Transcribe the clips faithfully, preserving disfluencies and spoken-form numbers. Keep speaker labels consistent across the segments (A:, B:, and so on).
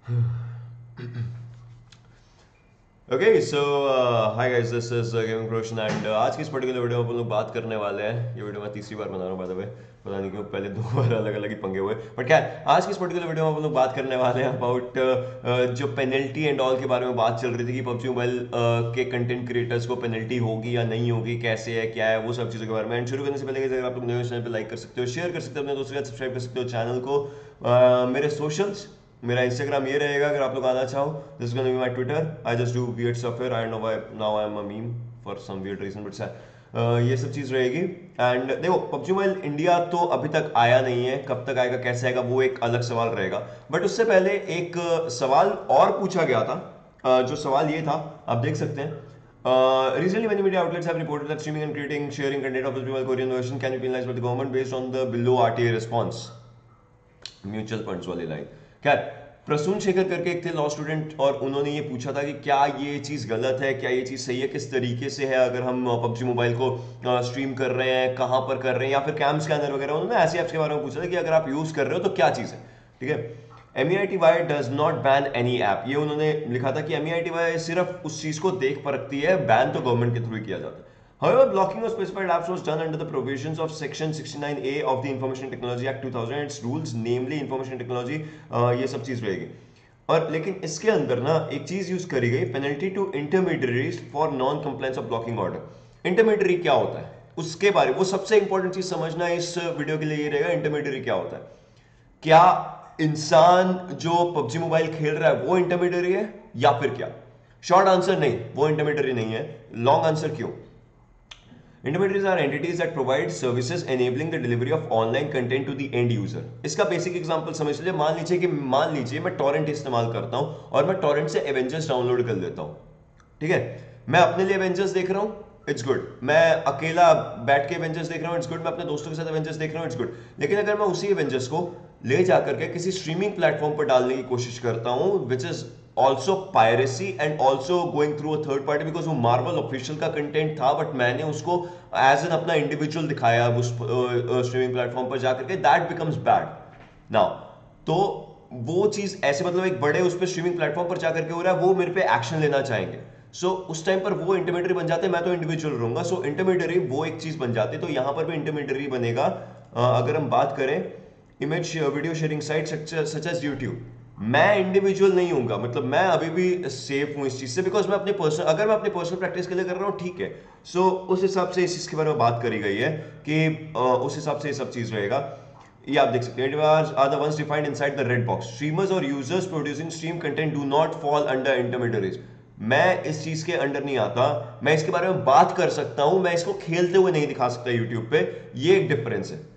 A: Okay so hi guys, this is gaming Roshan and आज की इस पर्टिकुलर वीडियो में अपन लोग बात करने वाले हैं। ये वीडियो मैं तीसरी बार बना रहा हूँ बाय द वे। पता नहीं क्यों पहले दो बार अलग अलग ही पंगे हुए, बट क्या है, आज की इस पर्टिकुलर वीडियो में अपन लोग बात करने वाले हैं अबाउट जो पेनल्टी एंड ऑल के बारे में बात चल रही थी कि पबजी मोबाइल के कंटेंट क्रिएटर्स को पेनल्टी होगी या नहीं होगी, कैसे है, क्या है, वो सब चीज़ों के बारे में। एंड शुरू करने से पहले अगर आप लोग नए चैनल पर लाइक कर सकते हो, शेयर कर सकते हो, अपने दोस्तों के साथ सब्सक्राइब कर सकते हो चैनल को। uh, मेरे सोशल्स, मेरा इंस्टाग्राम ये रहेगा अगर आप लोग आना चाहो। This gonna be my Twitter. I just do weird stuff here. I don't know why now I am a meme for some weird reason, but ये सब चीज रहेगी। एंड देखो, पबजी मोबाइल इंडिया तो अभी तक आया नहीं है, कब तक आएगा, कैसे आएगा, वो एक अलग सवाल रहेगा। बट उससे पहले एक uh, सवाल और पूछा गया था। uh, जो सवाल ये था, आप देख सकते हैं। Uh, recently, many media outlets have reported that streaming and creating, sharing content of the Mobile Korean version can be penalized by the government based on the below R T A response. Mutual funds वाली line. खैर, प्रसून शेखर करके एक थे law student, और उन्होंने ये पूछा था कि क्या ये चीज़ गलत है, क्या ये चीज़ सही है, किस तरीके से है अगर हम पबजी मोबाइल को स्ट्रीम कर रहे हैं, कहाँ पर कर रहे हैं, या फिर कैम स्कैनर वगैरह। उन्होंने ऐसे ऐप्स के बारे में पूछा था कि अगर आप यूज़ कर रहे हो तो क्या चीज़ है। ठीक है, M E I T Y does not ban any app, ये उन्होंने लिखा था कि M E I T Y सिर्फ उस चीज़ को देख परखती है, बैन तो गवर्नमेंट के थ्रू ही किया जाता है। However, blocking of specified apps was done under the provisions of Section sixty-nine A of the Information Technology Act two thousand and its rules, namely Information Technology। uh, ये सब चीज़ रहेगी। और लेकिन इसके अंदर ना एक चीज़ यूज़ करी गई, penalty to intermediaries for non compliance of blocking order. Intermediary क्या होता है उसके बारे में, वो सबसे इंपॉर्टेंट चीज़ समझना इस वीडियो के लिए ये रहेगा। इंटरमीडियरी क्या होता है? क्या इंसान जो पबजी मोबाइल खेल रहा है वो इंटरमीडियरी है या फिर क्या? शॉर्ट आंसर नहीं, वो इंटरमीडियरी नहीं है। लॉन्ग आंसर क्यों? Intermediaries are entities that provide services enabling the delivery of online content to the end user। इसका बेसिक एग्जांपल समझ लीजिए। मान लीजिए कि मान लीजिए मैं टॉरेंट इस्तेमाल करता हूं और मैं टॉरेंट से एवेंजर्स डाउनलोड कर लेता हूं। ठीक है, मैं अपने लिए एवेंजर्स देख रहा हूं, इट्स गुड। मैं अकेला बैठ के एवेंजर्स देख रहा हूं, इट्स गुड। मैं अपने दोस्तों के साथ एवेंजर्स देख रहा हूं, इट्स गुड। लेकिन अगर मैं उसी एवेंजर्स को ले जाकर के किसी स्ट्रीमिंग प्लेटफॉर्म पर डालने की कोशिश करता हूं, which is also piracy and also going through a third party, because वो मार्वल ऑफिशियल का कंटेंट था, बट मैंने उसको एज एन अपना इंडिविजुअल दिखाया उस स्ट्रीमिंग प्लेटफॉर्म पर जाकर के, दैट बिकम्स बैड नाउ। तो वो चीज ऐसे, मतलब एक बड़े उस पर स्ट्रीमिंग प्लेटफॉर्म पर जाकर के हो रहा है, वो मेरे पे एक्शन लेना चाहेंगे। सो so, उस टाइम पर वो इंटरमीडियरी बन जाते हैं, मैं तो इंडिविजुअल रहूंगा। सो इंटरमीडियरी वो एक चीज बन जाती है, तो यहां पर भी इंटरमीडियरी बनेगा। अ, अगर हम बात करें image video sharing site such as YouTube, मैं इंडिविजुअल नहीं हूंगा, मतलब मैं अभी भी सेफ हूं इस चीज से, बिकॉज मैं अपने पर्सनल, अगर मैं अपने पर्सनल प्रैक्टिस के लिए कर रहा हूं, ठीक है। सो so, उस हिसाब से इस चीज के बारे में बात करी गई है कि अ, उस हिसाब से ये सब चीज रहेगा। ये आप देख सकते हैं, are the ones defined inside the red box. Streamers और users producing stream content do not fall under intermediaries. मैं इस चीज के अंडर नहीं आता, मैं इसके बारे में बात कर सकता हूं, मैं इसको खेलते हुए नहीं दिखा सकता यूट्यूब पे। ये एक डिफरेंस है।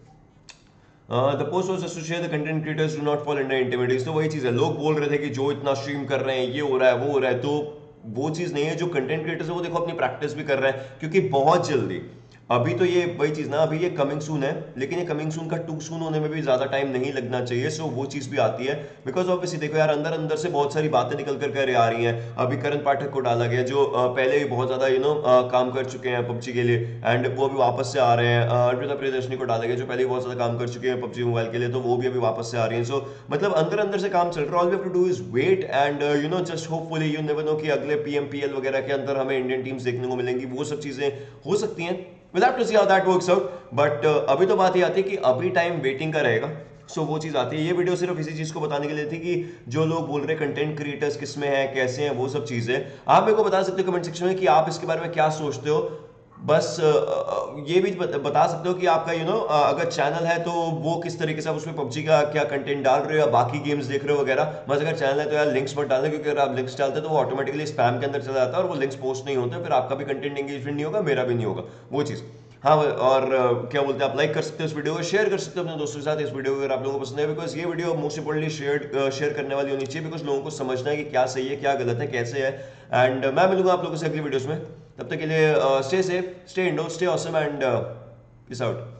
A: The post was associated the content creators do not fall under intermediaries. तो वही चीज है, लोग बोल रहे थे कि जो इतना स्ट्रीम कर रहे हैं, ये हो रहा है, वो हो रहा है, तो वो चीज नहीं है। जो कंटेंट क्रिएटर्स है वो देखो अपनी प्रैक्टिस भी कर रहे हैं, क्योंकि बहुत जल्दी, अभी तो ये वही चीज ना, अभी ये कमिंग सून है, लेकिन ये कमिंग सून का टू सून होने में भी ज्यादा टाइम नहीं लगना चाहिए। सो वो चीज भी आती है, बिकॉज ऑब्वियसली देखो यार, अंदर अंदर से बहुत सारी बातें निकल कर कर आ रही हैं। अभी करण पाठक को डाला गया, जो अ, पहले ही बहुत ज्यादा यू नो काम कर चुके हैं पबजी के लिए, एंड वो भी वापस से आ रहे हैं। अ, अर्पिता प्रियदर्शनी को डाला गया, जो पहले ही बहुत ज्यादा काम कर चुके हैं पबजी मोबाइल के लिए, तो वो भी अभी वापस से आ रही है। सो मतलब अंदर अंदर से काम चल रहा है। All we have to do is wait and you know just hopefully, you never know कि अगले पीएमपीएल वगैरह के अंदर हमें इंडियन टीम्स देखने को मिलेंगी, वो सब चीजें हो सकती हैं। We'll have to see how that works out, but uh, अभी तो बात ये आती है कि अभी टाइम वेटिंग का रहेगा। सो so, वो चीज़ आती है। ये वीडियो सिर्फ इसी चीज़ को बताने के लिए थी कि जो लोग बोल रहे कंटेंट क्रिएटर्स किस में है, कैसे हैं, वो सब चीज़ें आप मेरे को बता सकते हो कमेंट सेक्शन में कि आप इसके बारे में क्या सोचते हो। बस uh, ये भी बता सकते हो कि आपका यू नो अगर चैनल है तो वो किस तरीके से आप उसमें पबजी का क्या कंटेंट डाल रहे हो या बाकी गेम्स देख रहे हो वगैरह। बस अगर चैनल है तो यार लिंक्स मत डालना, क्योंकि अगर आप लिंक्स डालते हो तो वो ऑटोमेटिकली स्पैम के अंदर चला जाता है और वो लिंक्स पोस्ट नहीं होते, फिर आपका भी कंटेंट एंगेजमेंट नहीं होगा, मेरा भी नहीं होगा, वो चीज़। हाँ, और uh, क्या बोलते हैं, आप लाइक कर सकते हो इस वीडियो को, शेयर कर सकते हो अपने दोस्तों के साथ इस वीडियो को अगर आप लोगों को पसंद है, बिकॉज ये video most importantly share share करने वाली होनी चाहिए, बिकॉज लोगों को समझना है कि क्या सही है, क्या गलत है, कैसे है। एंड uh, मैं मिलूंगा आप लोगों से अगली वीडियोस में। तब तक के लिए stay safe, stay indoor, stay awesome and peace out.